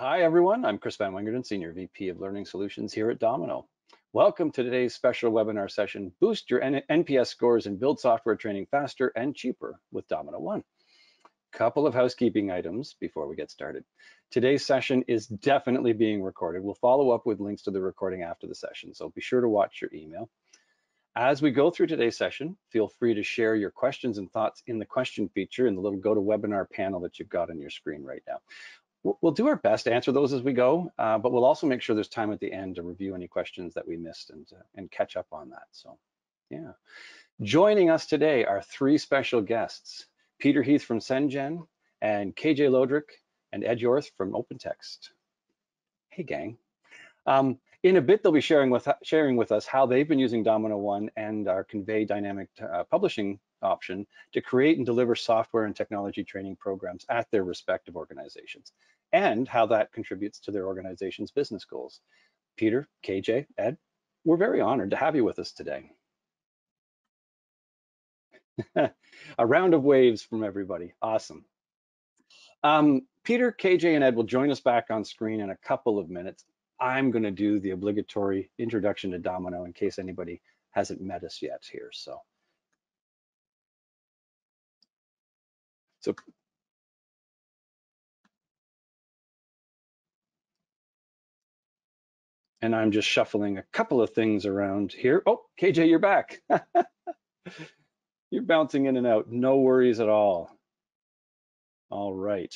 Hi, everyone. I'm Chris Van Wingerden, Senior VP of Learning Solutions here at dominKnow. Welcome to today's special webinar session, Boost Your NPS Scores and Build Software Training Faster and Cheaper with dominKnow One. Couple of housekeeping items before we get started. Today's session is definitely being recorded. We'll follow up with links to the recording after the session, so be sure to watch your email. As we go through today's session, feel free to share your questions and thoughts in the question feature in the little GoToWebinar panel that you've got on your screen right now. We'll do our best to answer those as we go, but we'll also make sure there's time at the end to review any questions that we missed and catch up on that. So, yeah. Joining us today are three special guests, Peter Heath from CENGN and KJ Lodrick and Ed Yorth from Open Text. Hey, gang. In a bit, they'll be sharing with us how they've been using dominKnow One and our Convey Dynamic Publishing option to create and deliver software and technology training programs at their respective organizations, and how that contributes to their organization's business goals. Peter, KJ, Ed, we're very honored to have you with us today. A round of waves from everybody. Awesome. Peter, KJ, and Ed will join us back on screen in a couple of minutes. I'm going to do the obligatory introduction to dominKnow in case anybody hasn't met us yet here. And I'm just shuffling a couple of things around here. Oh, KJ, you're back. You're bouncing in and out. No worries at all. All right.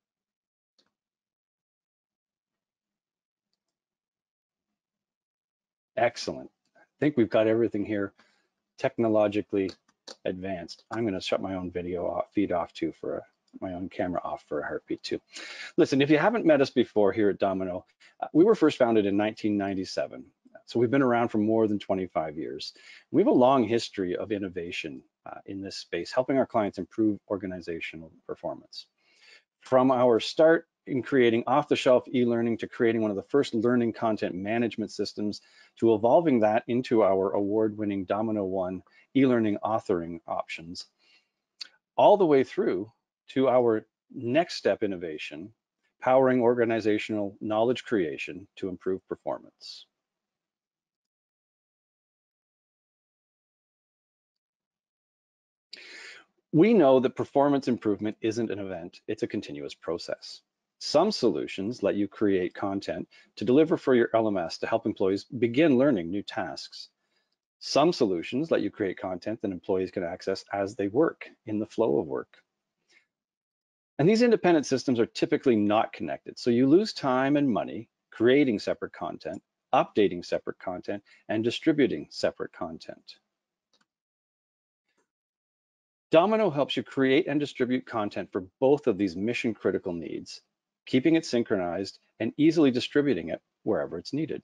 Excellent. I think we've got everything here technologically advanced. I'm going to shut my own feed off too my own camera off for a heartbeat too. Listen, if you haven't met us before here at dominKnow, we were first founded in 1997. So we've been around for more than 25 years. We have a long history of innovation in this space, helping our clients improve organizational performance. From our start in creating off-the-shelf e-learning to creating one of the first learning content management systems to evolving that into our award-winning dominKnow One e-learning authoring options, all the way through to our next step innovation, powering organizational knowledge creation to improve performance. We know that performance improvement isn't an event, it's a continuous process. Some solutions let you create content to deliver for your LMS to help employees begin learning new tasks. Some solutions let you create content that employees can access as they work in the flow of work. And these independent systems are typically not connected, so you lose time and money creating separate content, updating separate content, and distributing separate content. dominKnow helps you create and distribute content for both of these mission-critical needs, keeping it synchronized and easily distributing it wherever it's needed.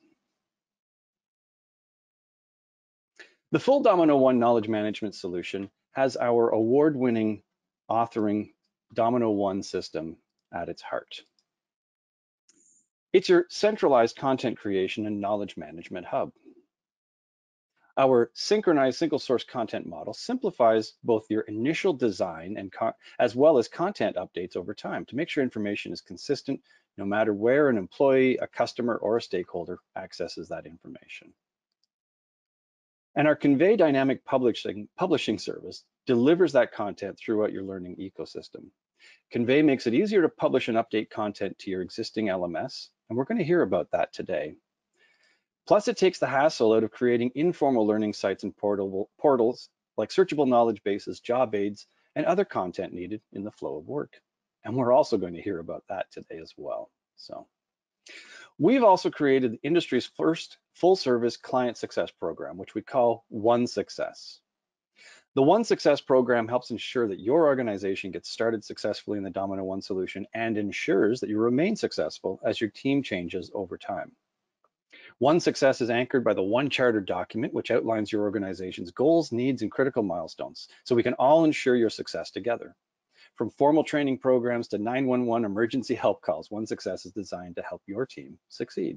The full dominKnow One knowledge management solution has our award-winning authoring dominKnow One system at its heart. It's your centralized content creation and knowledge management hub. Our synchronized single source content model simplifies both your initial design and as well as content updates over time to make sure information is consistent no matter where an employee, a customer, or a stakeholder accesses that information. And our Convey Dynamic Publishing service delivers that content throughout your learning ecosystem. Convey makes it easier to publish and update content to your existing LMS, and we're going to hear about that today. Plus, it takes the hassle out of creating informal learning sites and portals like searchable knowledge bases, job aids, and other content needed in the flow of work. And we're also going to hear about that today as well. So, we've also created the industry's first full-service client success program, which we call One Success. The One Success program helps ensure that your organization gets started successfully in the dominKnow One solution and ensures that you remain successful as your team changes over time. One Success is anchored by the One Charter document, which outlines your organization's goals, needs, and critical milestones, so we can all ensure your success together. From formal training programs to 911 emergency help calls, One Success is designed to help your team succeed.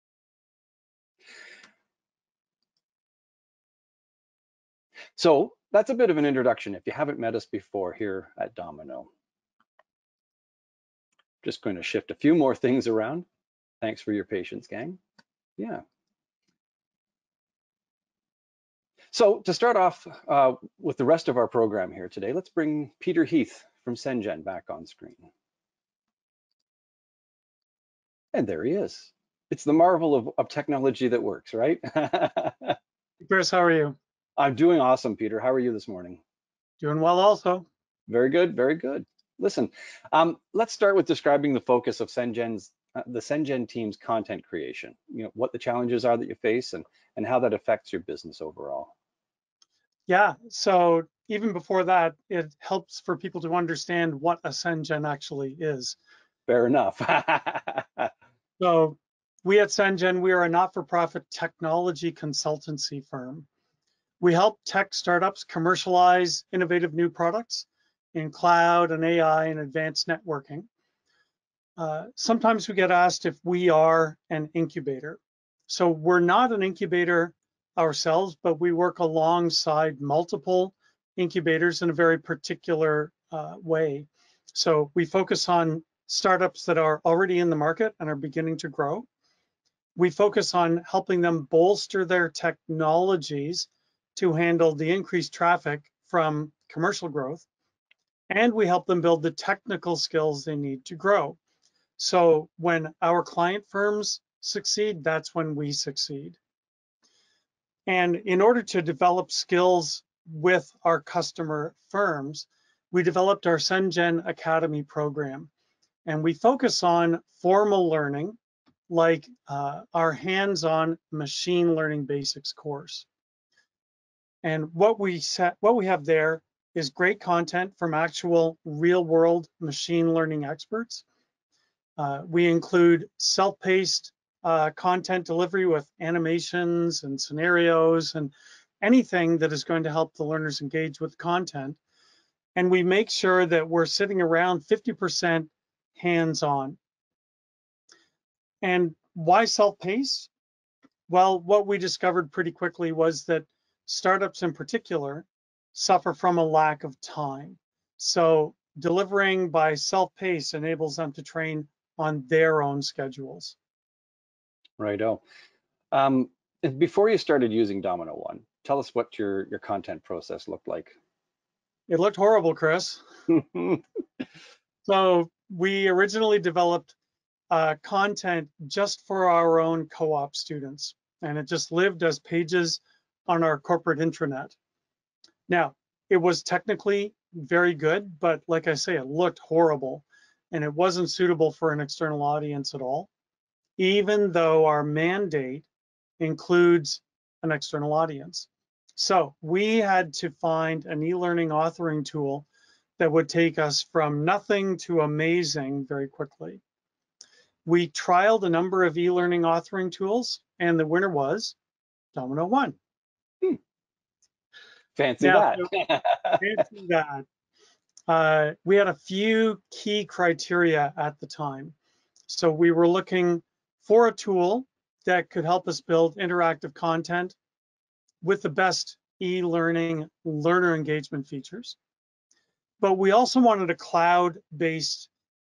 So that's a bit of an introduction if you haven't met us before here at dominKnow. Just going to shift a few more things around. Thanks for your patience, gang. Yeah. So to start off with the rest of our program here today, let's bring Peter Heath from CENGN back on screen. And there he is. It's the marvel of technology that works, right? Chris, how are you? I'm doing awesome, Peter. How are you this morning? Doing well also. Very good, very good. Listen, let's start with describing the focus of the CENGN team's content creation. You know, what the challenges are that you face and how that affects your business overall. Yeah, so even before that, it helps for people to understand what a CENGN actually is. Fair enough. So we at CENGN, we are a not-for-profit technology consultancy firm. We help tech startups commercialize innovative new products in cloud and AI and advanced networking. Sometimes we get asked if we are an incubator. So we're not an incubator ourselves, but we work alongside multiple incubators in a very particular way. So we focus on startups that are already in the market and are beginning to grow. We focus on helping them bolster their technologies to handle the increased traffic from commercial growth. And we help them build the technical skills they need to grow. So when our client firms succeed, that's when we succeed. And in order to develop skills with our customer firms, we developed our CENGN Academy program. And we focus on formal learning, like our hands-on machine learning basics course. And what we have there is great content from actual real-world machine learning experts. We include self-paced content delivery with animations and scenarios and anything that is going to help the learners engage with content. And we make sure that we're sitting around 50% hands-on. And why self-paced? Well, what we discovered pretty quickly was that startups in particular suffer from a lack of time. So delivering by self-paced enables them to train on their own schedules. Righto. And before you started using dominKnow One, tell us what your content process looked like. It looked horrible, Chris. So we originally developed content just for our own co-op students, and it just lived as pages on our corporate intranet. Now, it was technically very good, but like I say, it looked horrible, and it wasn't suitable for an external audience at all, even though our mandate includes an external audience. So we had to find an e-learning authoring tool that would take us from nothing to amazing very quickly. We trialed a number of e-learning authoring tools, and the winner was dominKnow One. Fancy Now, that. fancy that. We had a few key criteria at the time. So we were looking for a tool that could help us build interactive content with the best e-learning learner engagement features. But we also wanted a cloud-based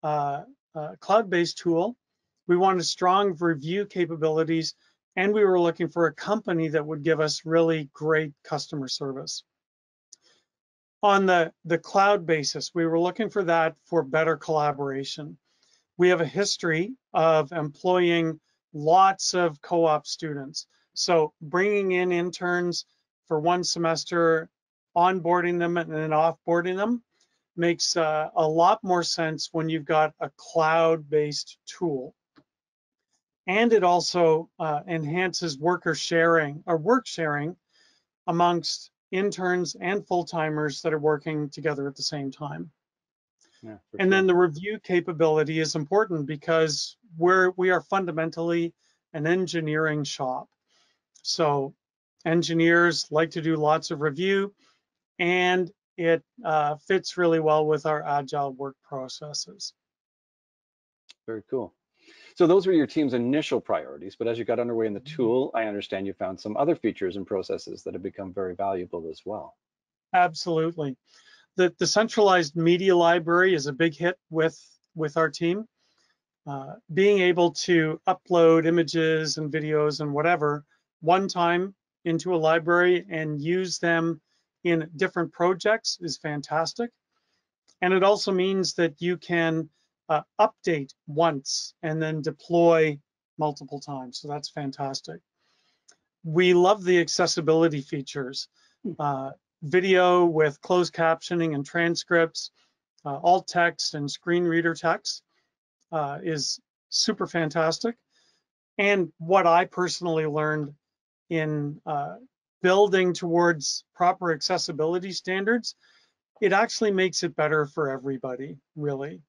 tool. We wanted strong review capabilities, and we were looking for a company that would give us really great customer service. On the cloud basis, we were looking for that for better collaboration. We have a history of employing lots of co-op students. So bringing in interns for one semester, onboarding them and then offboarding them makes a lot more sense when you've got a cloud-based tool. And it also enhances work sharing amongst interns and full-timers that are working together at the same time. Yeah, and then the review capability is important because we are fundamentally an engineering shop. So engineers like to do lots of review, and it fits really well with our agile work processes. Very cool. So those were your team's initial priorities, but as you got underway in the tool, I understand you found some other features and processes that have become very valuable as well. Absolutely. The centralized media library is a big hit with our team. Being able to upload images and videos and whatever one time into a library and use them in different projects is fantastic. And it also means that you can update once and then deploy multiple times. So that's fantastic. We love the accessibility features. Video with closed captioning and transcripts, alt text and screen reader text is super fantastic. And what I personally learned in building towards proper accessibility standards, it actually makes it better for everybody, really.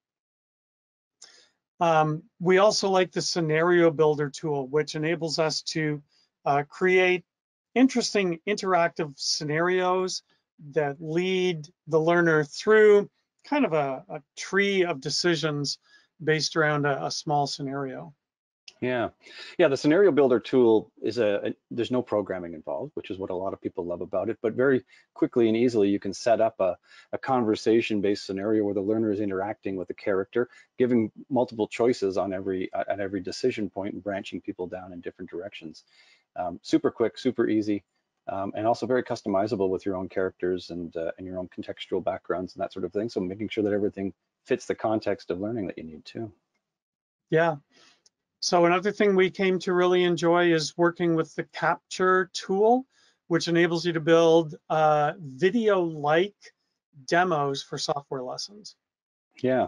We also like the scenario builder tool, which enables us to create interesting interactive scenarios that lead the learner through kind of a tree of decisions based around a small scenario. Yeah, the scenario builder tool is there's no programming involved, which is what a lot of people love about it, but very quickly and easily you can set up a conversation-based scenario where the learner is interacting with the character, giving multiple choices on at every decision point and branching people down in different directions. Super quick, super easy, and also very customizable with your own characters and your own contextual backgrounds and that sort of thing. So making sure that everything fits the context of learning that you need too. Yeah. So another thing we came to really enjoy is working with the Capture tool, which enables you to build video-like demos for software lessons. Yeah.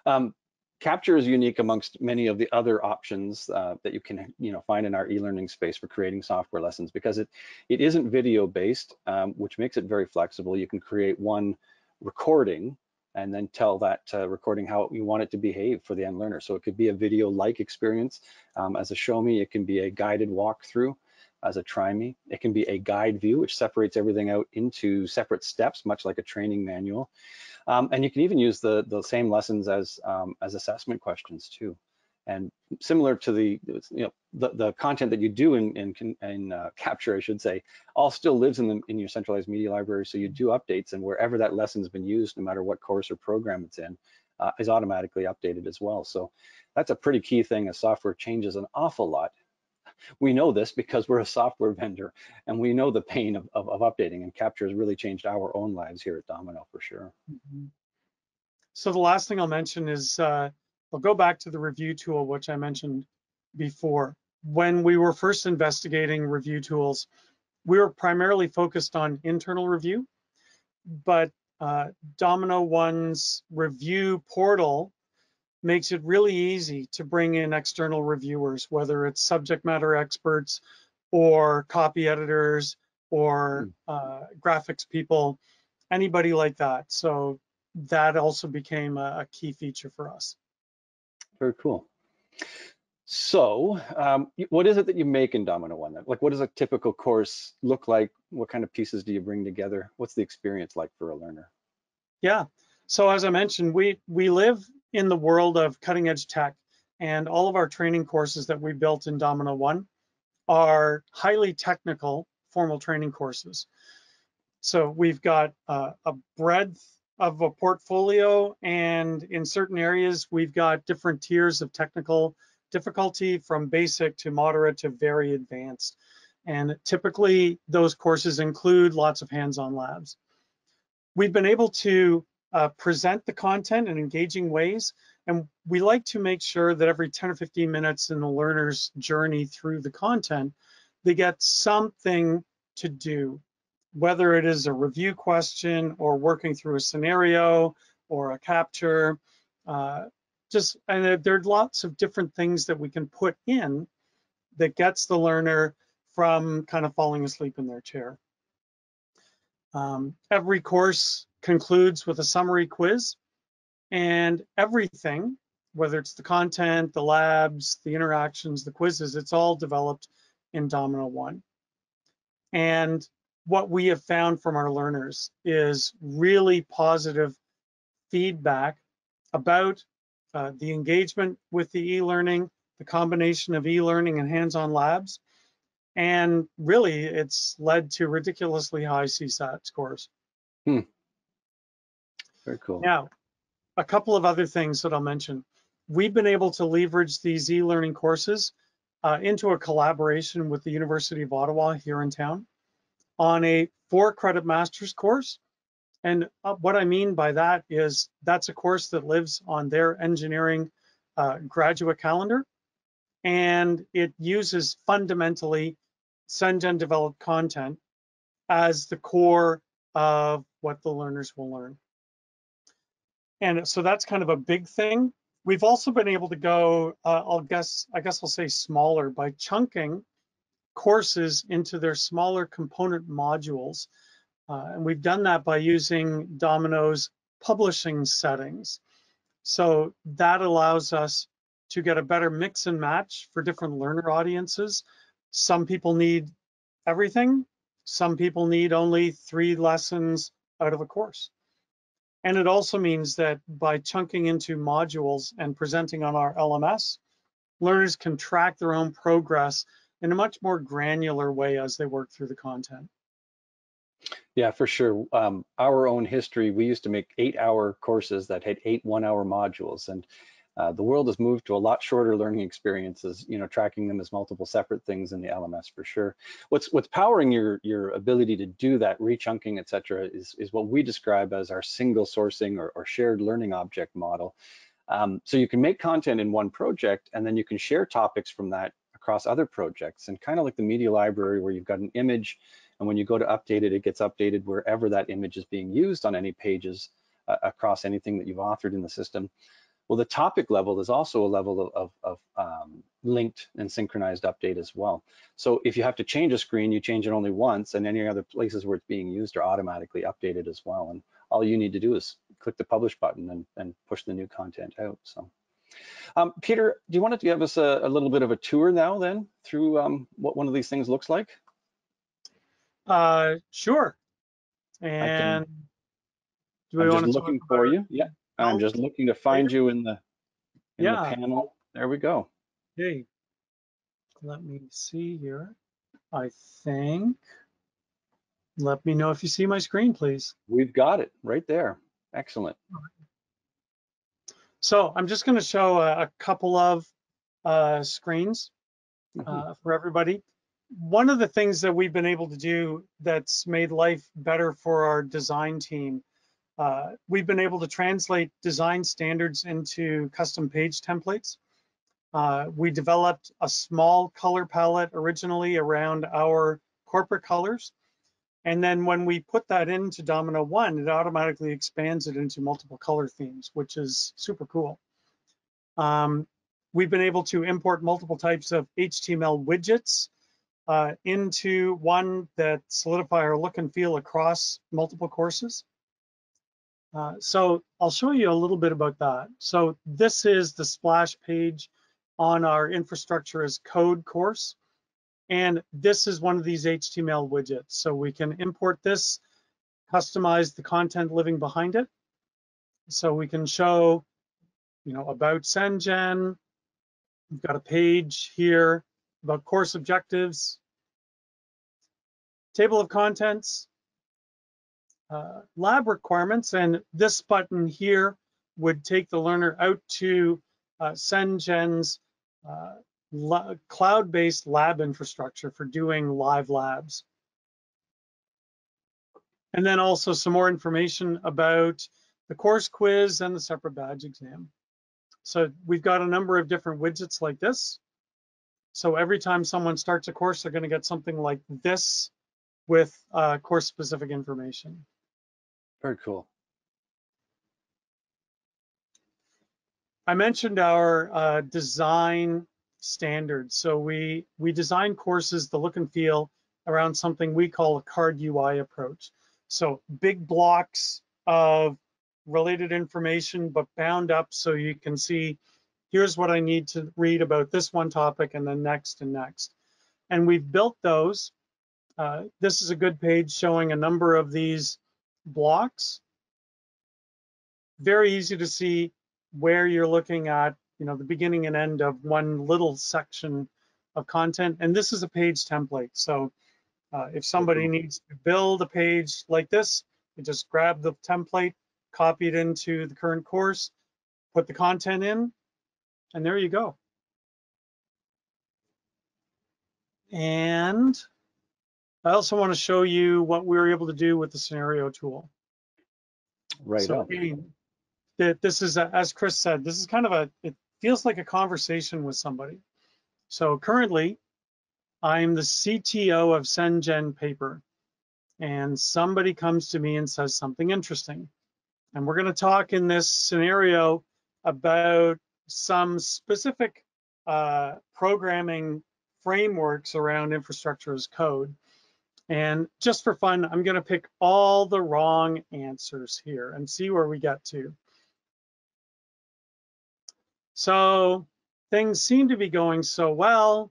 Capture is unique amongst many of the other options that you can find in our e-learning space for creating software lessons, because it isn't video based, which makes it very flexible. You can create one recording and then tell that recording how you want it to behave for the end learner. So it could be a video-like experience as a show me. It can be a guided walkthrough as a try me. It can be a guide view, which separates everything out into separate steps, much like a training manual. And you can even use the same lessons as assessment questions too. And similar to the content that you do in Capture, I should say, all still lives in your centralized media library. So you do updates, and wherever that lesson's been used, no matter what course or program it's in, is automatically updated as well. So that's a pretty key thing as software changes an awful lot. We know this because we're a software vendor, and we know the pain of updating, and Capture has really changed our own lives here at dominKnow for sure. Mm-hmm. So the last thing I'll mention is I'll go back to the review tool, which I mentioned before. When we were first investigating review tools, we were primarily focused on internal review, but dominKnow One's review portal makes it really easy to bring in external reviewers, whether it's subject matter experts or copy editors or graphics people, anybody like that. So that also became a key feature for us. Very cool. So what is it that you make in dominKnow One? Like, what does a typical course look like? What kind of pieces do you bring together? What's the experience like for a learner? Yeah, so as I mentioned, we live in the world of cutting edge tech, and all of our training courses that we built in dominKnow One are highly technical formal training courses. So we've got a breadth of a portfolio, and in certain areas, we've got different tiers of technical difficulty, from basic to moderate to very advanced. And typically, those courses include lots of hands-on labs. We've been able to present the content in engaging ways, and we like to make sure that every 10 or 15 minutes in the learner's journey through the content, they get something to do, whether it is a review question or working through a scenario or a capture. And there are lots of different things that we can put in that gets the learner from kind of falling asleep in their chair. Every course concludes with a summary quiz, and everything, whether it's the content, the labs, the interactions, the quizzes, it's all developed in dominKnow One. And what we have found from our learners is really positive feedback about the engagement with the e-learning, the combination of e-learning and hands-on labs, and really it's led to ridiculously high CSAT scores. Hmm. Very cool. Now, a couple of other things that I'll mention. We've been able to leverage these e-learning courses into a collaboration with the University of Ottawa here in town on a 4-credit master's course. And what I mean by that is that's a course that lives on their engineering graduate calendar, and it uses fundamentally CENGN developed content as the core of what the learners will learn. And so that's kind of a big thing. We've also been able to go, I guess I'll say smaller, by chunking courses into their smaller component modules. And we've done that by using dominKnow's publishing settings. So that allows us to get a better mix and match for different learner audiences. Some people need everything. Some people need only 3 lessons out of a course. And it also means that by chunking into modules and presenting on our LMS, learners can track their own progress in a much more granular way as they work through the content. Yeah, for sure. Our own history, we used to make 8-hour courses that had 8 one-hour modules, and the world has moved to a lot shorter learning experiences, tracking them as multiple separate things in the LMS for sure. What's powering your ability to do that rechunking, et cetera, is what we describe as our single sourcing or shared learning object model. So you can make content in one project, and then you can share topics from that across other projects, and kind of like the media library where you've got an image, and when you go to update it, it gets updated wherever that image is being used on any pages across anything that you've authored in the system. Well, the topic level is also a level of linked and synchronized update as well. So if you have to change a screen, you change it only once, and any other places where it's being used are automatically updated as well. And all you need to do is click the publish button and push the new content out. So, Peter, do you want to give us a little bit of a tour now then through what one of these things looks like? Sure. And do we I'm want just to talk looking for about? you. Yeah, I'm just looking to find you in the panel. There we go. Hey, let me see here. I think. Let me know if you see my screen, please. We've got it right there. Excellent. So I'm just going to show a couple of screens for everybody. One of the things that we've been able to do that's made life better for our design team, we've been able to translate design standards into custom page templates. We developed a small color palette originally around our corporate colors. And then when we put that into dominKnow One, it automatically expands it into multiple color themes, which is super cool. We've been able to import multiple types of HTML widgets into one that solidify our look and feel across multiple courses. So I'll show you a little bit about that. So this is the splash page on our infrastructure as code course. And this is one of these HTML widgets. So we can import this, customize the content living behind it. So we can show, about CENGN. We've got a page here about course objectives, table of contents, lab requirements, and this button here would take the learner out to CENGN's cloud-based lab infrastructure for doing live labs. And then also some more information about the course quiz and the separate badge exam. So we've got a number of different widgets like this. So every time someone starts a course, they're going to get something like this with course-specific information. Very cool. I mentioned our design standards. So we design courses, the look and feel, around something we call a card UI approach. So big blocks of related information, but bound up so you can see, here's what I need to read about this one topic, and then next and next. And we've built those. This is a good page showing a number of these blocks. Very easy to see where you're looking at, the beginning and end of one little section of content. And this is a page template. So if somebody needs to build a page like this, You just grab the template, copy it into the current course, put the content in, and there you go. And I also want to show you what we were able to do with the scenario tool. Right So on. again, this is, as Chris said, this is kind of it feels like a conversation with somebody. So currently, I'm the CTO of CENGN Paper, and somebody comes to me and says something interesting. And we're going to talk in this scenario about some specific programming frameworks around infrastructure as code. And just for fun, I'm going to pick all the wrong answers here and see where we get to. So things seem to be going so well.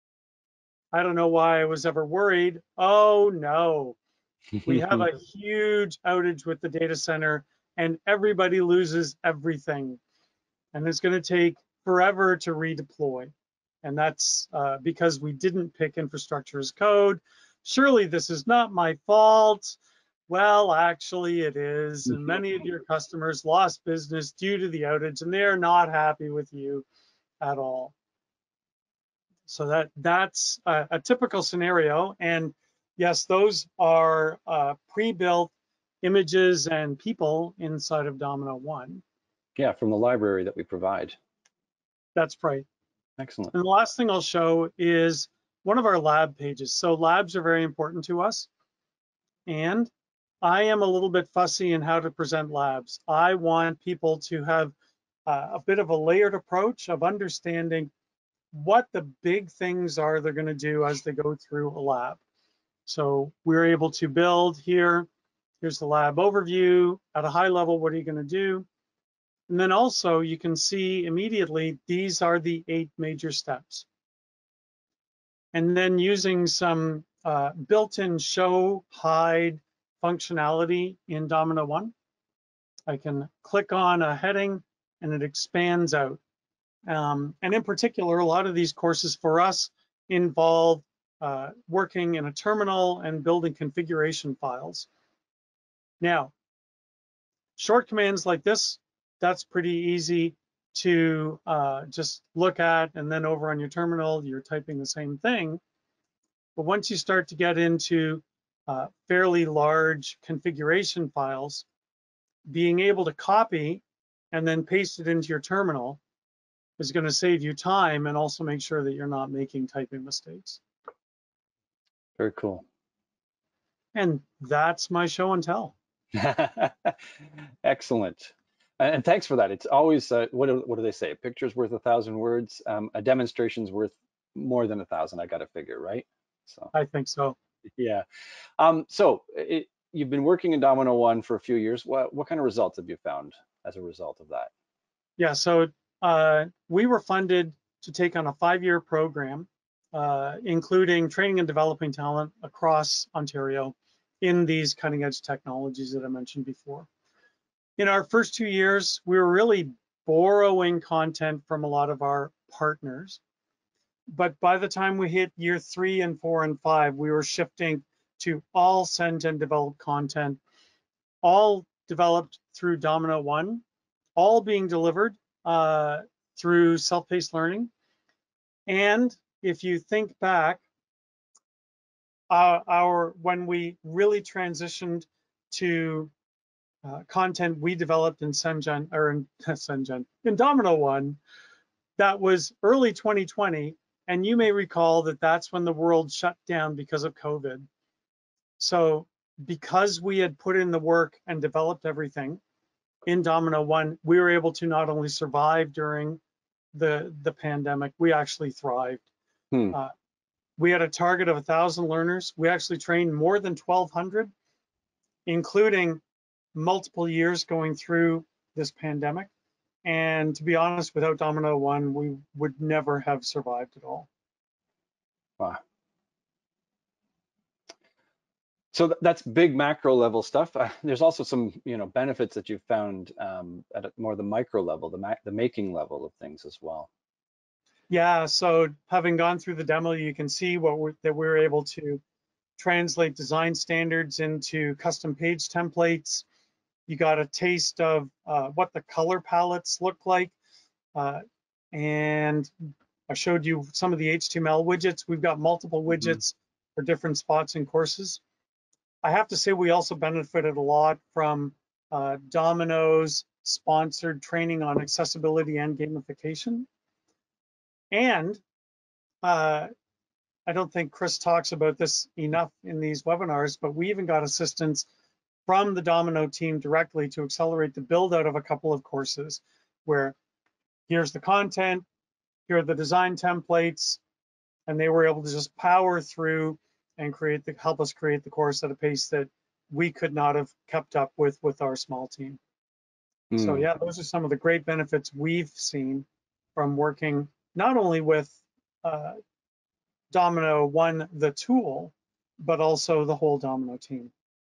I don't know why I was ever worried. Oh no, we have a huge outage with the data center and everybody loses everything. And it's going to take forever to redeploy. And that's because we didn't pick infrastructure as code. Surely this is not my fault. Well, actually it is. And many of your customers lost business due to the outage and they're not happy with you at all. So that's a typical scenario. And yes, those are pre-built images and people inside of Domino One. Yeah, from the library that we provide. That's right. Excellent. And the last thing I'll show is one of our lab pages. So labs are very important to us. And I am a little bit fussy in how to present labs. I want people to have a bit of a layered approach of understanding what the big things are they're going to do as they go through a lab. So we're able to build here. Here's the lab overview. At a high level, what are you going to do? And then also you can see immediately, these are the 8 major steps. And then using some built-in show hide functionality in Domino One, I can click on a heading and it expands out. And in particular, a lot of these courses for us involve working in a terminal and building configuration files. Now, short commands like this, that's pretty easy to just look at, and then over on your terminal, you're typing the same thing. But once you start to get into fairly large configuration files, being able to copy and then paste it into your terminal is going to save you time and also make sure that you're not making typing mistakes. Very cool. And that's my show and tell. Excellent. And thanks for that. It's always, what do they say? A picture's worth 1,000 words. A demonstration's worth more than 1,000, I got to figure, right? So I think so. Yeah. You've been working in Domino One for a few years. What kind of results have you found as a result of that? Yeah, so we were funded to take on a 5-year program, including training and developing talent across Ontario in these cutting edge technologies that I mentioned before. In our first 2 years, we were really borrowing content from a lot of our partners. But by the time we hit year 3 and 4 and 5, we were shifting to all CENGN developed content, all developed through Domino One, all being delivered through self-paced learning. And if you think back, when we really transitioned to content we developed in CENGN, or in CENGN, in Domino One, that was early 2020. And you may recall that that's when the world shut down because of COVID. So because we had put in the work and developed everything in Domino One, we were able to not only survive during the pandemic, we actually thrived. We had a target of 1,000 learners. We actually trained more than 1,200, including multiple years going through this pandemic. And to be honest, without Domino One, we would never have survived at all. Wow. So that's big macro level stuff. There's also some, benefits that you've found at more the micro level, the making level of things as well. Yeah. So having gone through the demo, you can see that we're able to translate design standards into custom page templates. You got a taste of what the color palettes look like. And I showed you some of the HTML widgets. We've got multiple widgets for different spots in courses. I have to say we also benefited a lot from Domino's sponsored training on accessibility and gamification. And I don't think Chris talks about this enough in these webinars, but we even got assistance from the Domino team directly to accelerate the build out of a couple of courses where here's the content, here are the design templates, and they were able to just power through and help us create the course at a pace that we could not have kept up with our small team. So yeah, those are some of the great benefits we've seen from working not only with Domino One, the tool, but also the whole Domino team.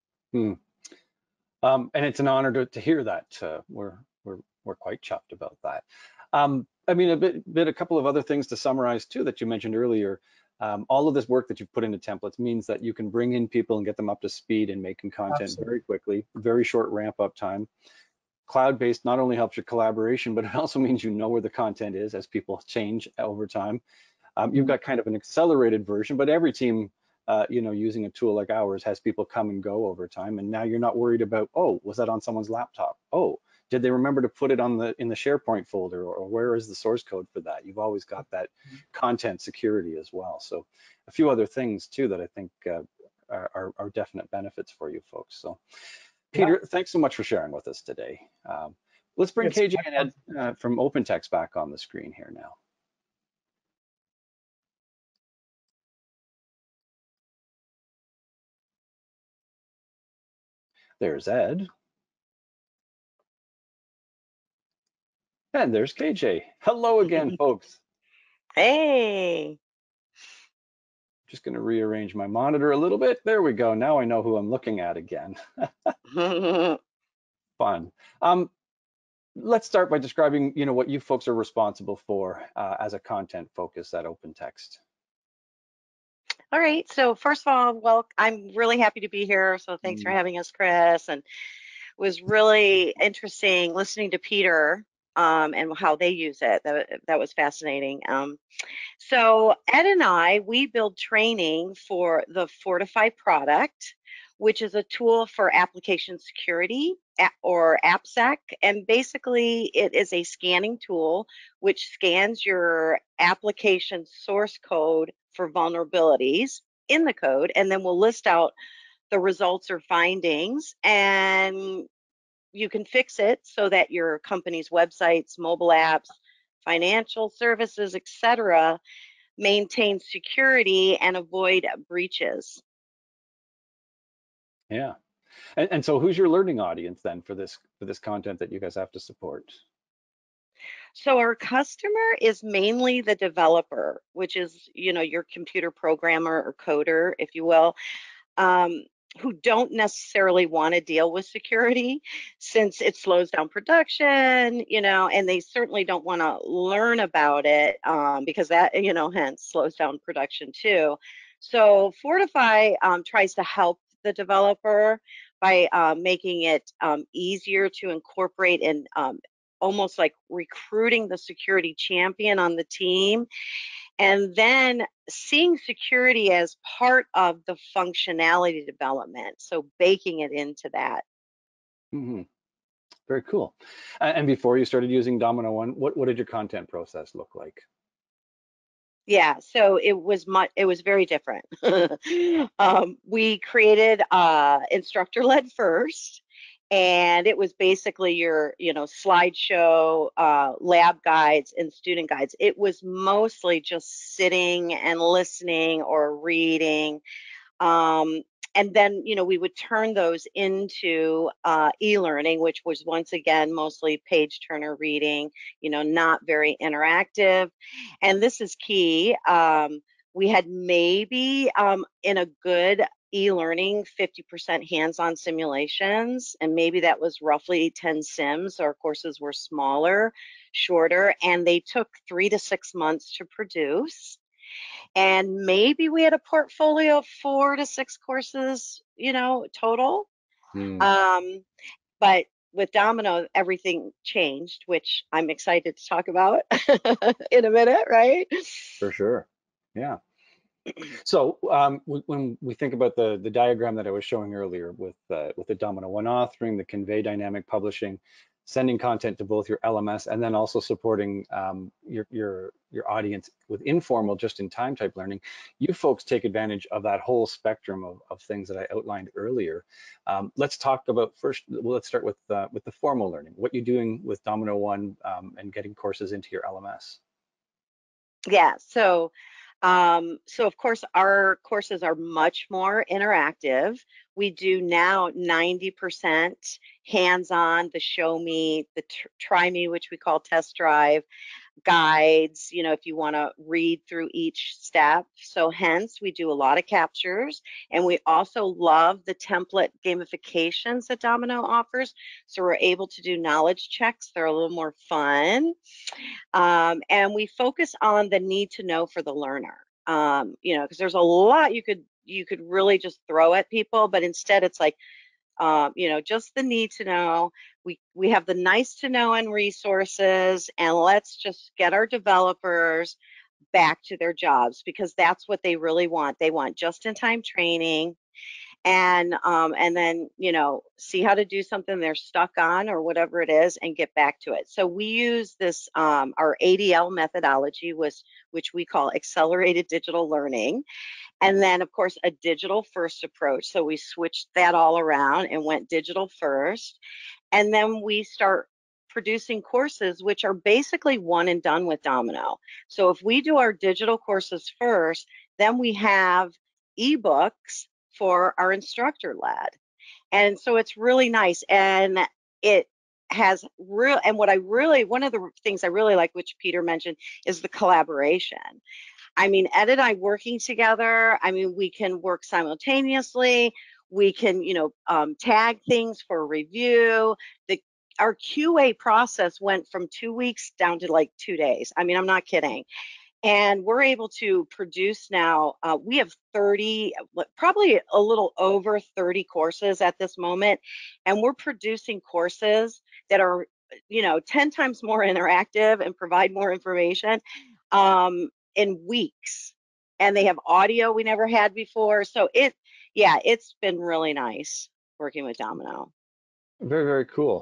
And it's an honor to hear that. We're quite chuffed about that. I mean, a couple of other things to summarize too that you mentioned earlier. All of this work that you've put into templates means that you can bring in people and get them up to speed and making content very quickly, very short ramp up time. Cloud-based not only helps your collaboration, but it also means you know where the content is as people change over time. You've got kind of an accelerated version, but every team, using a tool like ours has people come and go over time. And now you're not worried about, oh, was that on someone's laptop? Oh, did they remember to put it in the SharePoint folder, or where is the source code for that? You've always got that content security as well. So a few other things too that I think are definite benefits for you folks. So Peter, thanks so much for sharing with us today. Let's bring KJ and Ed from Open Text back on the screen here now. There's Ed. And there's KJ. Hello again, folks. Hey. Just going to rearrange my monitor a little bit. There we go. Now I know who I'm looking at again. Fun. Let's start by describing, what you folks are responsible for as a content focus at Open Text. All right. So first of all, well, I'm really happy to be here. So thanks for having us, Chris. And it was really interesting listening to Peter and how they use it. That was fascinating. So Ed and I, we build training for the Fortify product, which is a tool for application security or AppSec. And basically it is a scanning tool which scans your application source code for vulnerabilities in the code, and then we'll list out the results or findings, and you can fix it so that your company's websites, mobile apps, financial services, etc., maintain security and avoid breaches. Yeah. And so who's your learning audience then for this content that you guys have to support? So our customer is mainly the developer, which is, your computer programmer or coder, if you will, who don't necessarily want to deal with security since it slows down production, and they certainly don't want to learn about it because that, hence slows down production too. So Fortify tries to help the developer by making it easier to incorporate and almost like recruiting the security champion on the team, and then seeing security as part of the functionality development, so baking it into that. Very cool. And before you started using Domino One, what did your content process look like? Yeah, so it was very different. We created instructor-led first, and it was basically your, slideshow, lab guides, and student guides. It was mostly just sitting and listening or reading. And then, we would turn those into e-learning, which was once again mostly page turner reading, not very interactive. And this is key. We had maybe in a good e-learning 50% hands-on simulations, and maybe that was roughly 10 sims. Our courses were smaller, shorter, and they took 3 to 6 months to produce. And maybe we had a portfolio of 4 to 6 courses, total. But with Domino, everything changed, which I'm excited to talk about in a minute, right? For sure. Yeah. So when we think about the diagram that I was showing earlier with the Domino One authoring, the Convey Dynamic Publishing, sending content to both your LMS and then also supporting your audience with informal just-in-time type learning, you folks take advantage of that whole spectrum of things that I outlined earlier. Let's talk about first. Well, let's start with the formal learning. What you're doing with Domino One and getting courses into your LMS. Yeah. So of course, our courses are much more interactive. We do now 90% hands-on, the show me, the try me, which we call test drive, guides, if you want to read through each step. So hence, we do a lot of captures, and we also love the template gamifications that Domino offers. So we're able to do knowledge checks. They're a little more fun. And we focus on the need to know for the learner, because there's a lot you could really just throw at people, but instead it's like, just the need to know. We have the nice to know and resources, and let's just get our developers back to their jobs, because that's what they really want. They want just-in-time training, and then see how to do something they're stuck on or whatever it is, and get back to it. So we use this our ADL methodology, which we call accelerated digital learning. And then, of course, a digital first approach. So we switched that all around and went digital first. And then we start producing courses, which are basically one and done with Domino. So if we do our digital courses first, then we have ebooks for our instructor led. And so it's really nice. And it has real, and one of the things I really like, which Peter mentioned, is the collaboration. I mean, Ed and I working together, we can work simultaneously. We can, tag things for review. Our QA process went from 2 weeks down to like 2 days. I'm not kidding. And we're able to produce now, we have 30, probably a little over 30 courses at this moment. And we're producing courses that are, 10 times more interactive and provide more information. In weeks, and they have audio we never had before. So it's been really nice working with Domino. Very, very cool.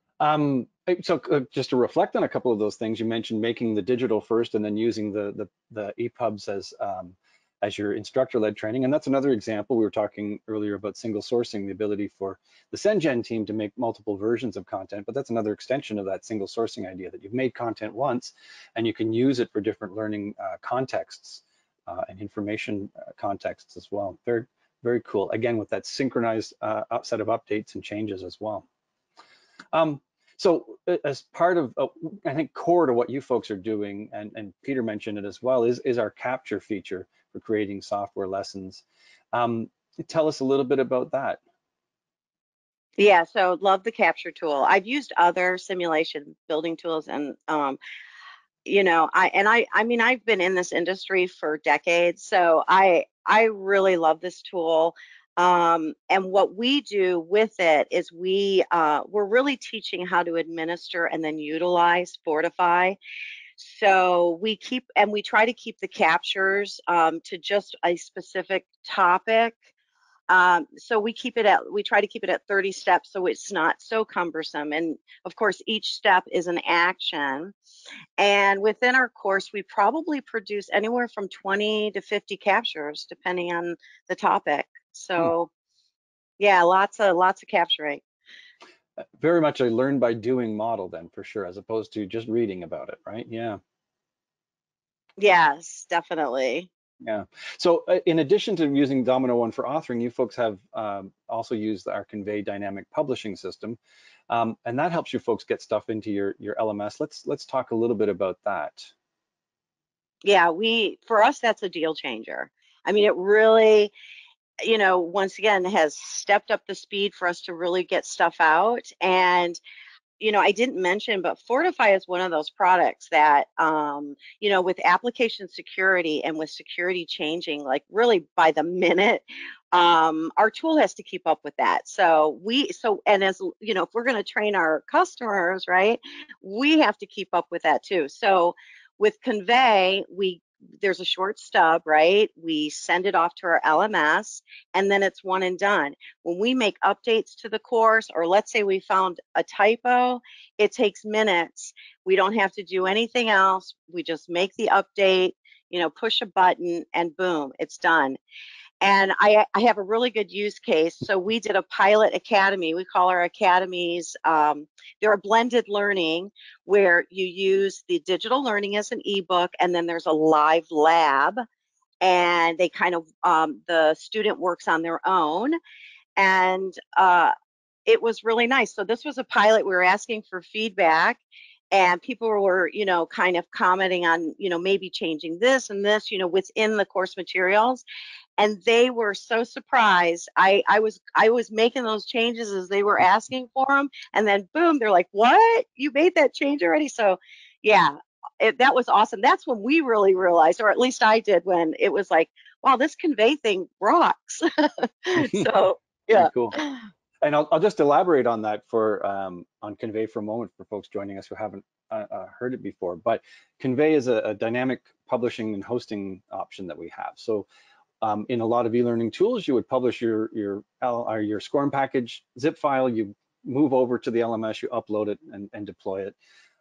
So just to reflect on a couple of those things, you mentioned making the digital first and then using the EPUBs as your instructor-led training. And that's another example. We were talking earlier about single sourcing, the ability for the CENGN team to make multiple versions of content, but that's another extension of that single sourcing idea, that you've made content once and you can use it for different learning contexts and information contexts as well. Very, very cool. Again, with that synchronized set of updates and changes as well. So as part of, I think, core to what you folks are doing, and Peter mentioned it as well, is our capture feature for creating software lessons. Tell us a little bit about that. Yeah, so love the capture tool. I've used other simulation building tools, and I've been in this industry for decades, so I really love this tool. And what we do with it is we're really teaching how to administer and then utilize Fortify. So we try to keep the captures to just a specific topic. So we try to keep it at 30 steps, so it's not so cumbersome. And of course, each step is an action. And within our course, we probably produce anywhere from 20 to 50 captures, depending on the topic. So yeah, lots of capturing. Very much a learn by doing model then, for sure, as opposed to just reading about it, right? Yeah. Yes, definitely. Yeah. So in addition to using Domino One for authoring, you folks have also used our Convey Dynamic Publishing system, and that helps you folks get stuff into your LMS. Let's talk a little bit about that. Yeah, for us, that's a deal changer. It really, once again, has stepped up the speed for us to really get stuff out. And I didn't mention, but Fortify is one of those products that, with application security and with security changing, like really by the minute, our tool has to keep up with that. And as, if we're going to train our customers, right, we have to keep up with that too. So with Convey, there's a short stub, right? We send it off to our LMS, and then it's one and done. When we make updates to the course, or let's say we found a typo, it takes minutes. We don't have to do anything else. We just make the update, push a button, and boom, it's done. And I have a really good use case. So we did a pilot academy. We call our academies, they're a blended learning where you use the digital learning as an ebook, and then there's a live lab, and they kind of, the student works on their own. And it was really nice. So this was a pilot. We were asking for feedback, and people were, kind of commenting on, maybe changing this and this, within the course materials. And they were so surprised. I was making those changes as they were asking for them, and then boom, they're like, "What? You made that change already?" So, yeah, that was awesome. That's when we really realized, or at least I did, when it was like, "Wow, this Convey thing rocks." So, Very yeah. cool. And I'll just elaborate on that for on Convey for a moment for folks joining us who haven't heard it before. But Convey is a dynamic publishing and hosting option that we have. So in a lot of e-learning tools, you would publish your SCORM package zip file, you move over to the LMS, you upload it and deploy it.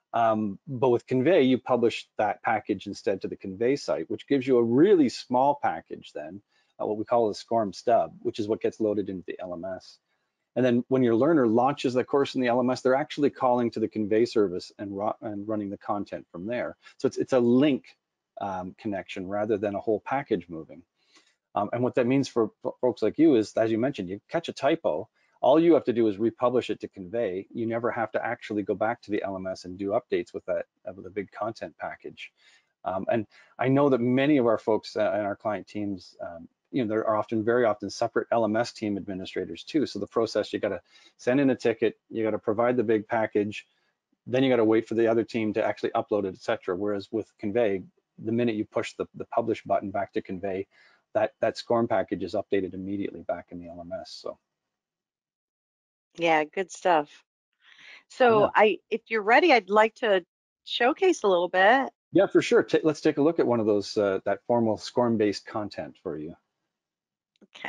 But with Convey, you publish that package instead to the Convey site, which gives you a really small package then, what we call a SCORM stub, which is what gets loaded into the LMS. And then when your learner launches the course in the LMS, they're actually calling to the Convey service and running the content from there. So it's a link connection rather than a whole package moving. And what that means for folks like you is, as you mentioned, you catch a typo, all you have to do is republish it to Convey. You never have to actually go back to the LMS and do updates with that, with a big content package. And I know that many of our folks and our client teams, there are very often separate LMS team administrators too. So the process, you got to send in a ticket, you got to provide the big package, then you got to wait for the other team to actually upload it, etc. Whereas with Convey, the minute you push the publish button back to Convey, that SCORM package is updated immediately back in the LMS. So Yeah, good stuff. So yeah, if you're ready, I'd like to showcase a little bit. yeah, for sure. Let's take a look at one of those that formal SCORM-based content for you. Okay.